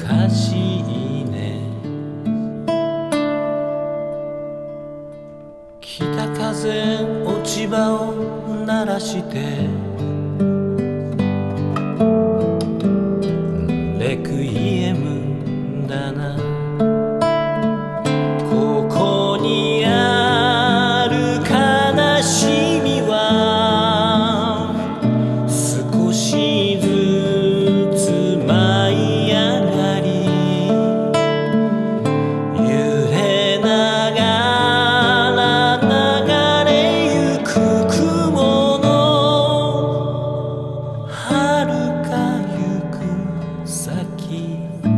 難しいね。北風落ち葉を鳴らしてレクイエムだな。ここにある悲しみは少しずつ舞い上がり揺れながら流れゆく雲の遥かゆく先